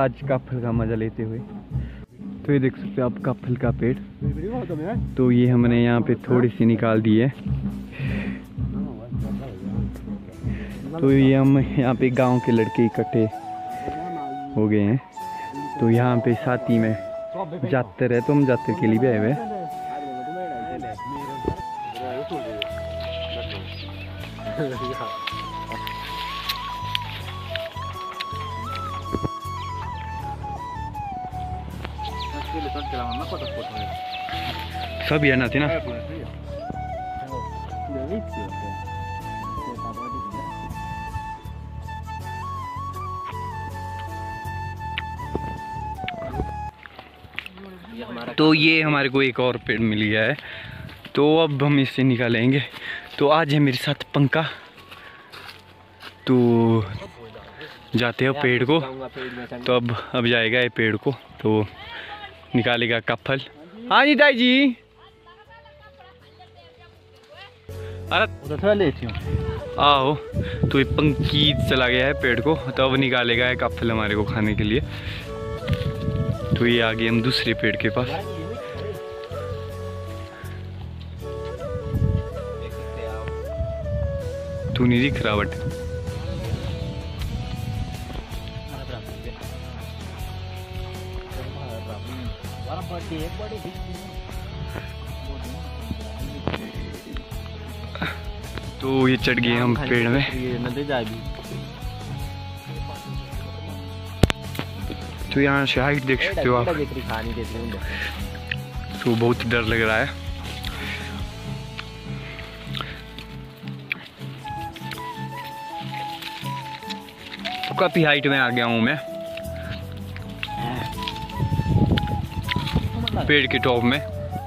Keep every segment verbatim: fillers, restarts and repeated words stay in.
आज का फल का मजा लेते हुए। तो ये देख सकते हो आप का फल का पेड़। तो ये हमने यहाँ पे थोड़ी सी निकाल दी है। तो ये हम यहाँ पे गांव के लड़के इकट्ठे हो गए हैं। तो यहाँ पे साथी में जातर है, तो हम जातर के लिए भी आए हुए हैं। सब ये ना थी ना। तो ये हमारे को एक और पेड़ मिल गया है, तो अब हम इससे निकालेंगे। तो आज है मेरे साथ पंका। तो जाते हो पेड़ को। तो अब अब जाएगा ये पेड़ को, तो निकालेगा का फल। हाँ जी ताई जी। अरे थोड़ा लेती हूँ। आओ। तो ये पंकी चला गया है पेड़ को, तो अब निकालेगा एक फल हमारे को खाने के लिए। तो ये आगे हम दूसरे पेड़ के पास। तू नहीं दिख रहा बट तो ये चढ़ गए हम पेड़ में। तो यहाँ से हाइट देख सकते हो आप। तो बहुत डर लग रहा है। तो काफी हाइट में आ गया हूँ मैं पेड़ के टॉप में।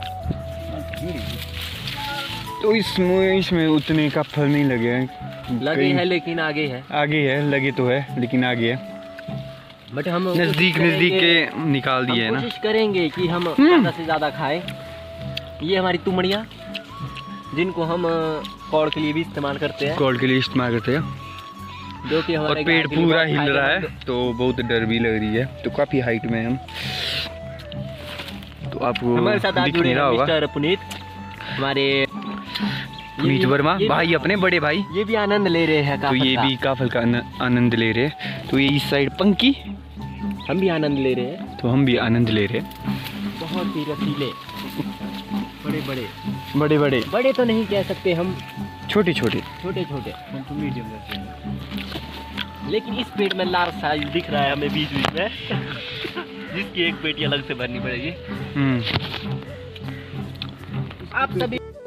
तो इसमें इसमें उतने का फल नहीं लगे हैं। लगे हैं लेकिन आगे है। आगे है, लगे तो है लेकिन आगे है। बट हम नजदीक नजदीक के निकाल दिए है ना। कोशिश करेंगे कि हम ज्यादा से ज्यादा खाएं। ये हमारी तुमड़ियाँ, जिनको हम कौड़ के लिए भी इस्तेमाल करते हैं। कौड़ के लिए इस्तेमाल करते हैं। जो कि हमारे और पेड़ पूरा हिल रहा है, तो बहुत डर भी लग रही है। तो काफी हाइट में हम। तो आपको हमारे साथ आज जुड़े हैं मिस्टर पुनीत, हमारे पुनीत वर्मा भाई, अपने बड़े भाई। ये भी आनंद ले रहे हैं। तो ये भी काफल का आनंद ले रहे हैं। तो ये इस साइड पंकी, हम भी आनंद ले रहे हैं। तो हम भी आनंद ले रहे हैं। बहुत ही रसीले, बड़े बड़े बड़े बड़े बड़े तो नहीं कह सकते हम, छोटे छोटे छोटे छोटे तो मीडियम रहते हैं। लेकिन इस पेड़ में लार्ज साइज दिख रहा है हमें बीच बीच में, जिसकी एक पेटी अलग से भरनी पड़ेगी। हम्म आप सभी